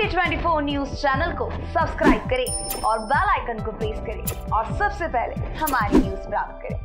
A24 news channel को subscribe करें और बेल आइकन को प्रेस करें और सबसे पहले हमारी न्यूज प्राप्त करें।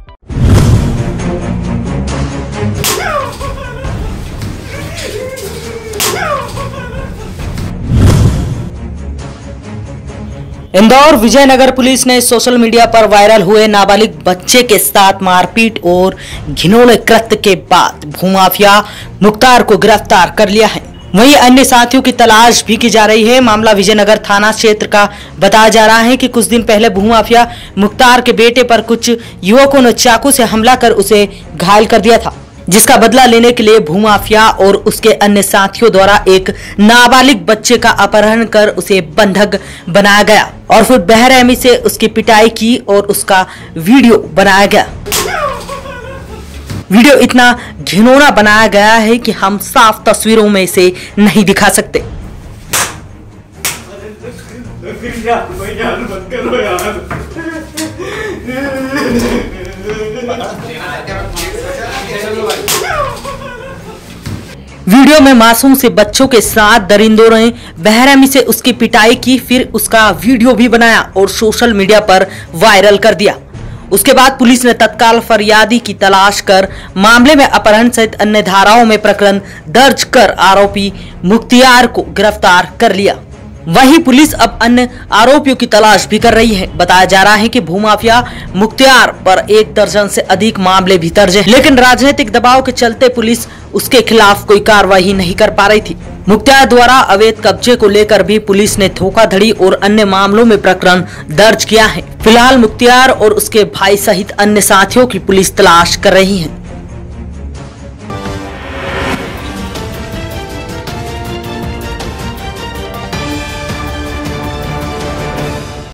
इंदौर विजयनगर पुलिस ने सोशल मीडिया पर वायरल हुए नाबालिग बच्चे के साथ मारपीट और घिनौने कृत्य के बाद भूमाफिया मुख्तार को गिरफ्तार कर लिया है। वहीं अन्य साथियों की तलाश भी की जा रही है। मामला विजयनगर थाना क्षेत्र का बताया जा रहा है कि कुछ दिन पहले भूमाफिया मुख्तार के बेटे पर कुछ युवकों ने चाकू से हमला कर उसे घायल कर दिया था, जिसका बदला लेने के लिए भूमाफिया और उसके अन्य साथियों द्वारा एक नाबालिग बच्चे का अपहरण कर उसे बंधक बनाया गया और फिर बेरहमी से उसकी पिटाई की और उसका वीडियो बनाया गया। वीडियो इतना घिनौना बनाया गया है कि हम साफ तस्वीरों में इसे नहीं दिखा सकते। वीडियो में मासूम से बच्चों के साथ दरिंदों ने बेरहमी से उसकी पिटाई की, फिर उसका वीडियो भी बनाया और सोशल मीडिया पर वायरल कर दिया। उसके बाद पुलिस ने तत्काल फरियादी की तलाश कर मामले में अपहरण सहित अन्य धाराओं में प्रकरण दर्ज कर आरोपी मुख्तियार को गिरफ्तार कर लिया। वहीं पुलिस अब अन्य आरोपियों की तलाश भी कर रही है। बताया जा रहा है कि भूमाफिया मुख्तियार पर 1 दर्जन से अधिक मामले भी दर्ज हैं, लेकिन राजनीतिक दबाव के चलते पुलिस उसके खिलाफ कोई कार्रवाई नहीं कर पा रही थी। मुख्तियार द्वारा अवैध कब्जे को लेकर भी पुलिस ने धोखाधड़ी और अन्य मामलों में प्रकरण दर्ज किया है। फिलहाल मुख्तियार और उसके भाई सहित अन्य साथियों की पुलिस तलाश कर रही है।